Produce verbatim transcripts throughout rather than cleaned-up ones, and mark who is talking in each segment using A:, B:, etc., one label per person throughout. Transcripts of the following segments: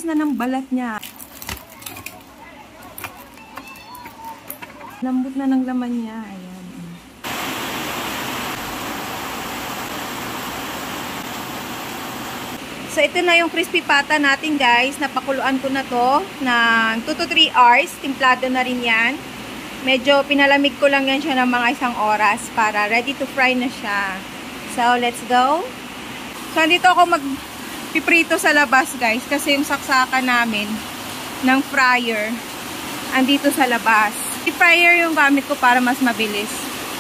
A: nipis na ng balat niya. Lambot na ng laman niya. Ayan. So, ito na yung crispy pata natin, guys. Napakuluan ko na to ng two to three hours. Timplado na rin yan. Medyo pinalamig ko lang yan siya ng mga isang oras para ready to fry na siya. So, let's go. So, dito ako magpiprito sa labas, guys. Kasi yung saksakan namin ng fryer andito sa labas. Yung fryer yung gamit ko para mas mabilis.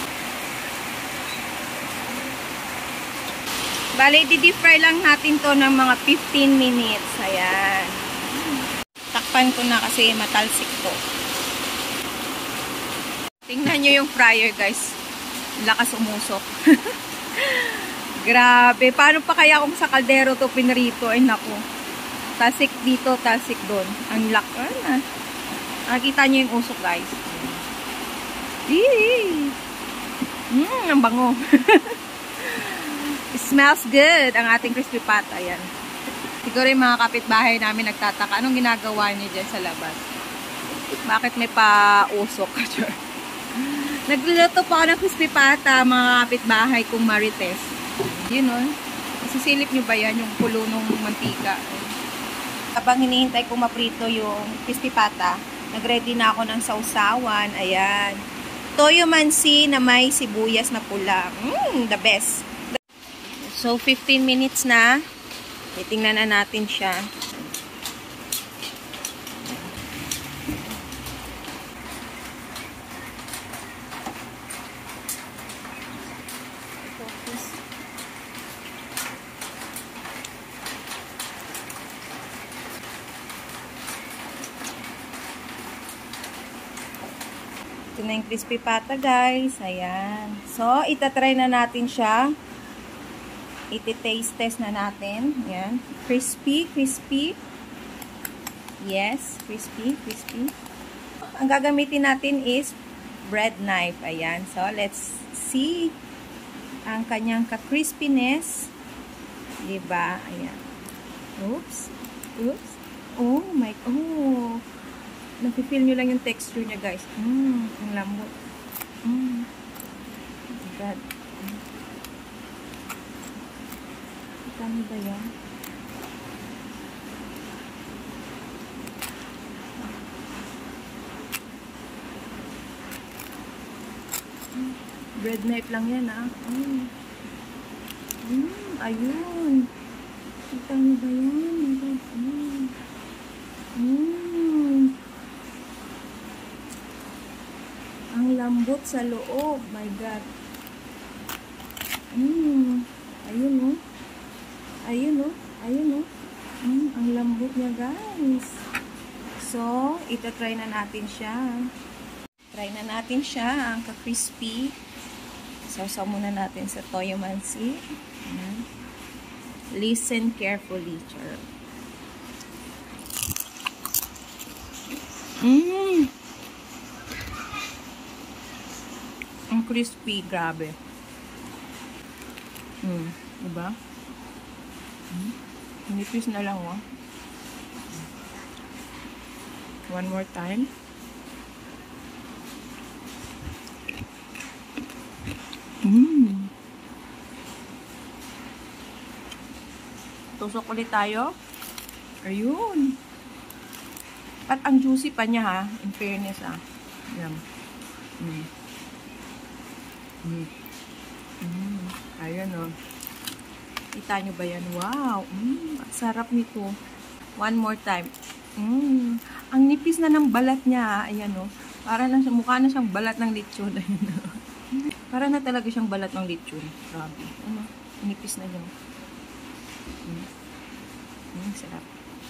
A: Bale, di-deep fry lang natin to ng mga fifteen minutes. Ayan. Takpan ko na kasi matalsik to. Tingnan nyo yung fryer, guys. Lakas umusok. Grabe. Paano pa kaya kung sa kaldero to pinrito? Ay, naku. Talsik dito, talsik doon. Ang lakas na. Nakikita nyo yung usok, guys. Eee! Mmm, ang bango. It smells good ang ating crispy pata. Ayan. Siguro yung mga kapitbahay namin nagtataka. Anong ginagawa niyo dyan sa labas? Bakit may pa-usok? Nagluluto pa ako ng crispy pata, mga kapitbahay kong marites. Yun o. Isisilip nyo ba yan? Yung pulo ng mantika. Habang hinihintay kong maprito yung crispy pata, nagready na ako ng sausawan. Ayan. Toyo mansi na may sibuyas na pula. Mmm, the best. So, fifteen minutes na. Titingnan na natin siya. Ito na yung crispy pata, guys. Ayan. So, itatry na natin siya. Iti-taste test na natin. Ayan. Crispy, crispy. Yes, crispy, crispy. Ang gagamitin natin is bread knife. Ayan. So, let's see ang kanyang ka-crispiness. Diba? Ayan. Oops. Oops. Oh my, oh. Napipil nyo lang yung texture niya, guys. Mmm, ang lambot. Mmm. Oh my God. Ano ba yan? Bread knife lang yan, ah. Mm. Mm, ayun. Kita nyo ba yan? Mm. Mm. Ang lambot sa loob. My God. Mm. Ayun, oh. Ayun, oh. Ayun, oh. Mm, ang lambot niya, guys. So, ita-try na natin siya. Try na natin siya. Ang ka-crispy. Sausaw muna natin sa toyo mansi. Ayan. Listen carefully, char. Mmm! Ang crispy, grabe. Hmm, diba? Hmm. Nipis na lang, oh. One more time. Mmm. Tusok ulit tayo. Ayun. At ang juicy pa niya, ha. In fairness, ha. Ayan. Mm. Mm. Mm. Ayun, oh. Kita nyo ba yan? Wow! Mm, sarap nito. One more time. Mm, ang nipis na ng balat niya. Ayan, o. Oh. Para na siya, mukha na siyang balat ng lechon. Para na talaga siyang balat ng lechon. Grabe. Ano? Nipis na niya. Mm. Mm, sarap.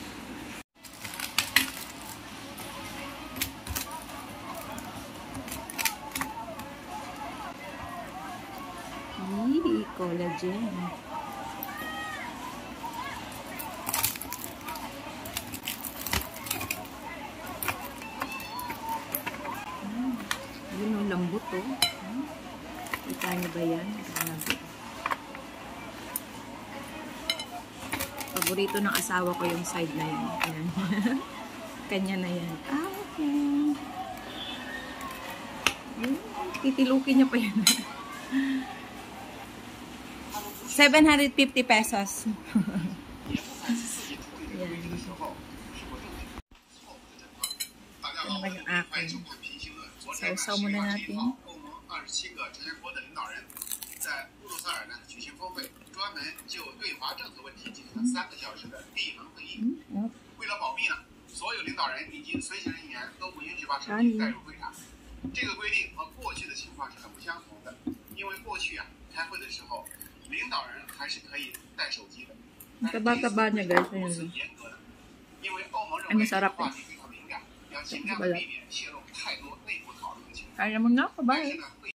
A: Yee, collagen. Yun ang lambot, oh. Hmm? Kita niyo ba yan? Grabe. Pag Paborito ng asawa ko yung side na yan. Ayan. Kanya na yan. Ah, okay. Ayun, titilukin niya pa yan. seven hundred fifty pesos. Yan. Ano ba yung akin? Sausaw muna natin. Taba-taba niya guys. Ayun. Ay, masarap eh. Kaya mo na, bye.